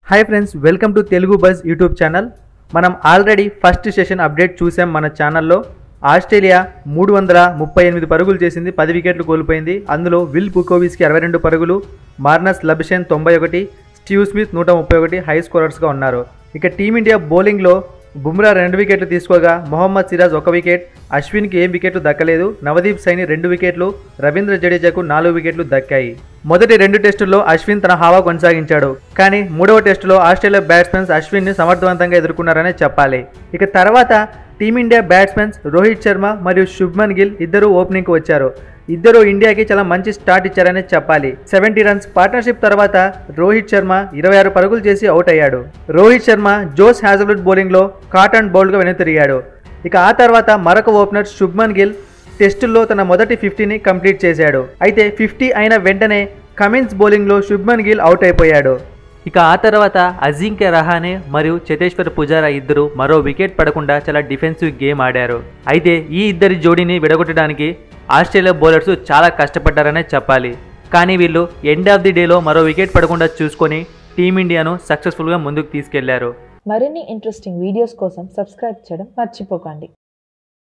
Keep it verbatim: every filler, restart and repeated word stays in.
High friends welcome to Telugu buzz YouTube channel మనం already first session update చూసాం మన ఛానల్లో ఆస్ట్రేలియా మూడు వందల ముప్పై ఎనిమిది పరుగులు చేసింది, పది వికెట్లు కోల్పోయింది. అందులో విల్ పుకోవిస్కి అరవై రెండు పరుగులు, మార్నస్ లబుషేన్ తొంభై ఒకటి, స్టీవ్ స్మిత్ నూట ముప్పై ఒకటి హై స్కోరర్స్గా ఉన్నారు. ఇక టీమిండియా బౌలింగ్లో బుమ్రా రెండు వికెట్లు తీసుకోగా మొహమ్మద్ సిరాజ్ ఒక వికెట్, అశ్విన్కి ఏం వికెట్లు దక్కలేదు. నవదీప్ సైని రెండు వికెట్లు, రవీంద్ర జడేజాకు నాలుగు వికెట్లు దక్కాయి. మొదటి రెండు టెస్టుల్లో అశ్విన్ తన హావా కొనసాగించాడు, కానీ మూడవ టెస్టులో ఆస్ట్రేలియా బ్యాట్స్మెన్స్ అశ్విన్ని సమర్థవంతంగా ఎదుర్కొన్నారనే చెప్పాలి. ఇక తర్వాత టీమిండియా బ్యాట్స్మెన్స్ రోహిత్ శర్మ మరియు శుభ్మన్ గిల్ ఇద్దరు ఓపెనింగ్కి వచ్చారు. ఇద్దరు ఇండియాకి చాలా మంచి స్టార్ట్ ఇచ్చారనే చెప్పాలి. సెవెంటీ రన్స్ పార్ట్నర్షిప్ తర్వాత రోహిత్ శర్మ ఇరవై ఆరు పరుగులు చేసి అవుట్ అయ్యాడు. రోహిత్ శర్మ జోస్ హ్యాజల్వుడ్ బౌలింగ్లో కాట్ అండ్ బౌల్డ్గా వెనుతిరిగాడు. ఇక ఆ తర్వాత మరొక ఓపెనర్ శుభ్మన్ గిల్ టెస్టుల్లో తన మొదటి ఫిఫ్టీని కంప్లీట్ చేశాడు. అయితే ఫిఫ్టీ అయిన వెంటనే కమిన్స్ బౌలింగ్లో శుభ్మన్ గిల్ అవుట్ అయిపోయాడు. ఇక ఆ తర్వాత అజింక్య రహానే మరియు చేతేశ్వర్ పుజారా ఇద్దరు మరో వికెట్ పడకుండా చాలా డిఫెన్సివ్ గేమ్ ఆడారు. అయితే ఈ ఇద్దరి జోడీని విడగొట్టడానికి ఆస్ట్రేలియా బౌలర్స్ చాలా కష్టపడ్డారనే చెప్పాలి. కానీ వీళ్ళు ఎండ్ ఆఫ్ ది డేలో మరో వికెట్ పడకుండా చూసుకొని టీమిండియాను సక్సెస్ఫుల్గా ముందుకు తీసుకెళ్లారు. మరిన్ని ఇంట్రెస్టింగ్ వీడియోస్ కోసం సబ్స్క్రైబ్ చేయడం మర్చిపోకండి.